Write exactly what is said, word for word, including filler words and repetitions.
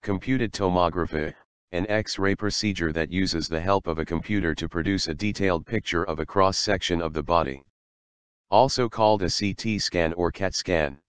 Computed tomography, an X-ray procedure that uses the help of a computer to produce a detailed picture of a cross-section of the body. Also called a C T scan or CAT scan.